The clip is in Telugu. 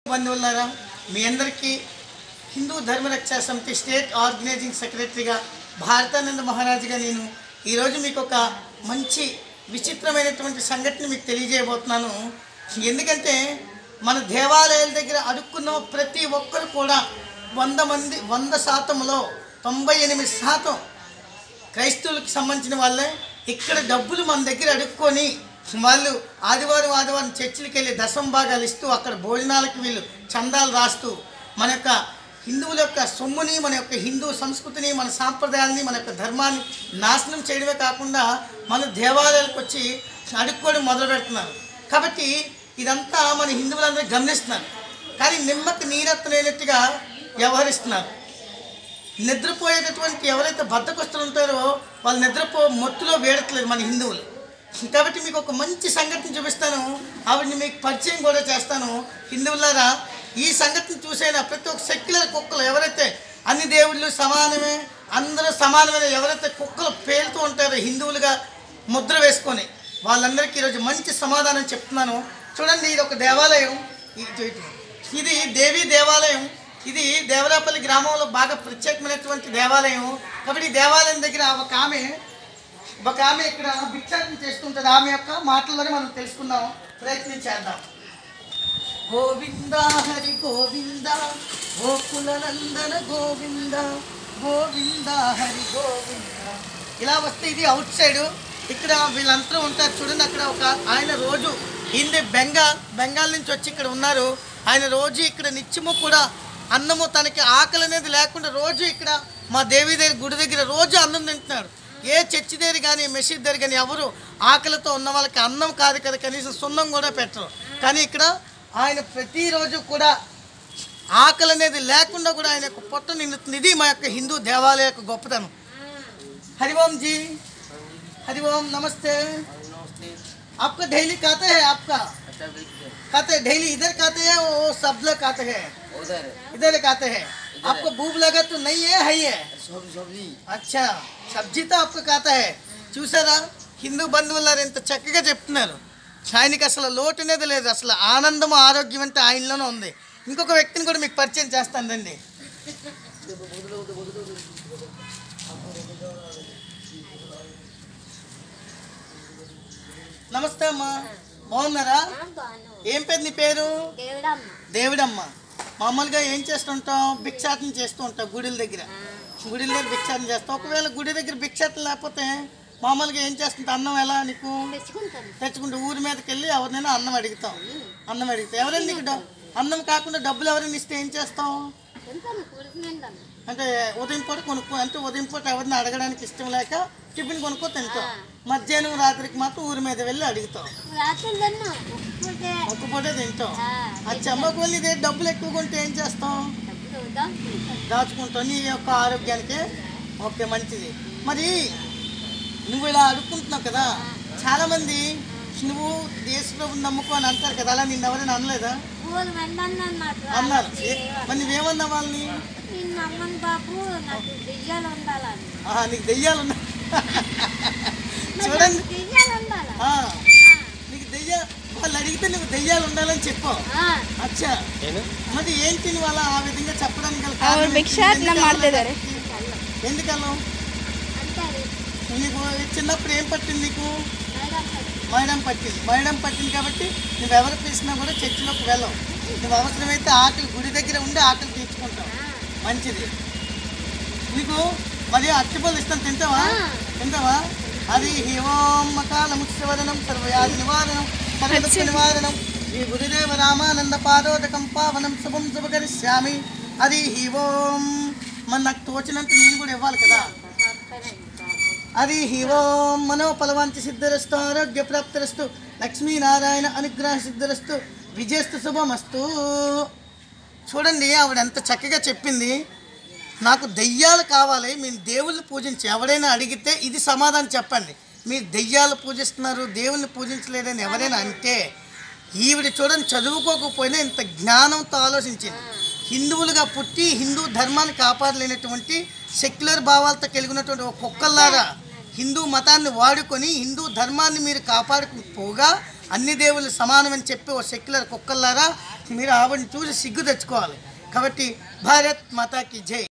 బంధువులారా మీ అందరికీ హిందూ ధర్మరక్షా సమితి స్టేట్ ఆర్గనైజింగ్ సెక్రటరీగా భారతానంద మహారాజుగా నేను ఈరోజు మీకు ఒక మంచి విచిత్రమైనటువంటి సంఘటన మీకు తెలియజేయబోతున్నాను. ఎందుకంటే మన దేవాలయాల దగ్గర అడుక్కున్న ప్రతి ఒక్కరు కూడా 100%లో 98% క్రైస్తవులకు సంబంధించిన వాళ్ళే ఇక్కడ డబ్బులు మన దగ్గర అడుక్కొని వాళ్ళు ఆదివారం చర్చిలకు వెళ్ళి దశమ భాగాలు ఇస్తూ అక్కడ భోజనాలకు వీళ్ళు చందాలు రాస్తూ మన యొక్క హిందువుల యొక్క సొమ్ముని, మన యొక్క హిందూ సంస్కృతిని, మన సాంప్రదాయాన్ని, మన యొక్క ధర్మాన్ని నాశనం చేయడమే కాకుండా మన దేవాలయాలకు వచ్చి అడుక్కోవడం మొదలు పెడుతున్నారు. కాబట్టి ఇదంతా మన హిందువులందరూ గమనిస్తున్నారు. కానీ నిమ్మకి నీరెత్తలేనట్టుగా వ్యవహరిస్తున్నారు. నిద్రపోయేటటువంటి ఎవరైతే బద్ధకస్తులు ఉంటారో వాళ్ళు మొత్తులో వేడట్లేదు మన హిందువులు. కాబట్టి మీకు ఒక మంచి సంఘటన చూపిస్తాను, ఆవిడని మీకు పరిచయం కూడా చేస్తాను. హిందువులారా, ఈ సంఘటన చూసైనా ప్రతి ఒక్క సెక్యులర్ కుక్కలు ఎవరైతే అన్ని దేవుళ్ళు సమానమే, అందరూ సమానమైన ఎవరైతే కుక్కలు పేలుతూ ఉంటారో హిందువులుగా ముద్ర వేసుకొని వాళ్ళందరికీ ఈరోజు మంచి సమాధానం చెప్తున్నాను. చూడండి, ఇది ఒక దేవాలయం. ఇది దేవీ దేవాలయం. ఇది దేవరాపల్లి గ్రామంలో బాగా ప్రత్యేకమైనటువంటి దేవాలయం. కాబట్టి ఈ దేవాలయం దగ్గర ఒక ఆమె ఇక్కడ భిక్షాటన చేస్తుంటుంది. ఆమె యొక్క మాటల్లోనే మనం తెలుసుకుందాం, ప్రయత్నం చేద్దాం. గోవింద హరి గోవింద, గోకులనందన గోవింద, గోవింద హరి గోవింద. ఇలా వస్తే ఇది అవుట్ సైడ్. ఇక్కడ వీళ్ళంతా ఉంటారు చూడండి. అక్కడ ఒక ఆయన రోజు హిందీ బెంగాల్ నుంచి వచ్చి ఇక్కడ ఉన్నారు. ఆయన రోజు ఇక్కడ నిత్యము కూడా అన్నము, తనకి ఆకలి అనేది లేకుండా రోజు ఇక్కడ మా దేవి దగ్గర గుడి దగ్గర రోజు అన్నం తింటున్నాడు. ఏ చర్చి దగ్గర కానీ మసీద్ దగ్గర కానీ ఎవరు ఆకలితో ఉన్న వాళ్ళకి అన్నం కాదు కదా, కనీసం సున్నం కూడా పెట్టరు. కానీ ఇక్కడ ఆయన ప్రతిరోజు కూడా ఆకలి అనేది లేకుండా కూడా ఆయన యొక్క పొట్ట నిండుతుంది. ఇది మా యొక్క హిందూ దేవాలయ యొక్క గొప్పతనం. हरि ओम जी, हरि ओम, नमस्ते। आपका डेली खाते हैं? आपका खाते हैं डेली? इधर खाते हैं वो सब लोग खाते हैं? इधर खाते हैं। आपको भूख लगा तो नहीं है? है सब्जी। अच्छा, సబ్జీ తో आपको खाता है। చూసారా, హిందూ బంధువులారు ఎంత చక్కగా చెప్తున్నారు. ఆయనకి అసలు లోటు అనేది లేదు, అసలు ఆనందం ఆరోగ్యం అంటే ఆయనలోనే ఉంది. ఇంకొక వ్యక్తిని కూడా మీకు పరిచయం చేస్తానండి. నమస్తే అమ్మా, బాగున్నారా? ఏం పేరు నీ పేరు? దేవుడమ్మ. మామూలుగా ఏం చేస్తుంటాం? భిక్షాటన చేస్తూ ఉంటాం గుడిల దగ్గర భిక్షాటన చేస్తాం. ఒకవేళ గుడి దగ్గర భిక్షాటన లేకపోతే మామూలుగా ఏం చేస్తుంటాం? అన్నం ఎలా నీకు తెచ్చుకుంటూ ఊరి మీదకి వెళ్ళి ఎవరినైనా అన్నం అడుగుతాం. ఎవరైనా నీకు అన్నం కాకుండా డబ్బులు ఎవరైనా ఇస్తే ఏం చేస్తాం? అంటే ఉదయం పూట కొనుక్కో, అంటే ఉదయం పూట ఎవరిని అడగడానికి ఇష్టం లేక టిఫిన్ కొనుక్కో తింటాం. మధ్యాహ్నం రాత్రికి మాత్రం ఊరి మీద వెళ్ళి అడుగుతాం, ఒక్క పూటే తింటాం. అచ్చా, ఒకవేళ ఇదే డబ్బులు ఎక్కువ కొంటే ఏం చేస్తాం? దాచుకుంటాం నీ యొక్క ఆరోగ్యానికి. ఓకే, మంచిది. మరి నువ్వు ఇలా అడుక్కుంటున్నావు కదా, చాలామంది నువ్వు దేశప్రభుని నమ్ముకో అని అంటారు కదా, అలా నిన్ను ఎవరైనా అనలేదా? అన్నారు. మరి నువ్వేమన్నా వాళ్ళని? నీకు దెయ్యాలు ఉన్నా? చూడండి, నీకు వాళ్ళు అడిగితే నువ్వు దెయ్యాలు ఉండాలని చెప్పావు. అచ్చా, మరి ఏంటి నువ్వు అలా ఆ విధంగా చెప్పడానికి ఎందుకన్నా? నీకు చిన్నప్పుడు ఏం పట్టింది? నీకు మైడం పట్టింది కాబట్టి నువ్వెవరు పిలిచినా కూడా చర్చిలోకి వెళ్ళవు. నువ్వు అవసరమైతే ఆకలి గుడి దగ్గర ఉండి ఆకలి తీర్చుకుంటావు. మంచిది. నీకు మరి అరటిపళ్ళు ఇస్తాను, తింటావా? అది ఓం మకాలముత్సవదనం సర్వయాది నివారణం సర్వదుఃఖ నివారణం ఈ గురుదేవ రామానంద పాదోదకం పావనం శుభం శుభకరిష్యామి. అది ఓం. మరి నాకు తోచినంత నేను కూడా ఇవ్వాలి కదా. అది ఓం మనోపలవాంచ సిద్ధిరస్తు, ఆరోగ్య ప్రాప్తిరస్తు, లక్ష్మీనారాయణ అనుగ్రహ సిద్ధిరస్తు, విజయస్తు శుభమస్తు. చూడండి, ఆవిడ ఎంత చక్కగా చెప్పింది. నాకు దెయ్యాలు కావాలి, మీరు దేవుళ్ళని పూజించి ఎవరైనా అడిగితే ఇది సమాధానం చెప్పండి. మీరు దెయ్యాలు పూజిస్తున్నారు, దేవుళ్ళని పూజించలేదని ఎవరైనా అంటే ఈవిడ చూడండి, చదువుకోకపోయినా ఇంత జ్ఞానంతో ఆలోచించింది. హిందువులుగా పుట్టి హిందూ ధర్మాన్ని కాపాడలేనటువంటి సెక్యులర్ భావాలతో కలిగినటువంటి ఒక కుక్కల్లాగా హిందూ మతాన్ని వాడుకొని హిందూ ధర్మాన్ని మీరు కాపాడుకుపోగా అన్ని దేవుళ్ళు సమానమని చెప్పి ఓ సెక్యులర్ కుక్కల్లారా మీరు ఆవిడని చూసి సిగ్గు తెచ్చుకోవాలి. కాబట్టి భారత్ మాతాకి జై.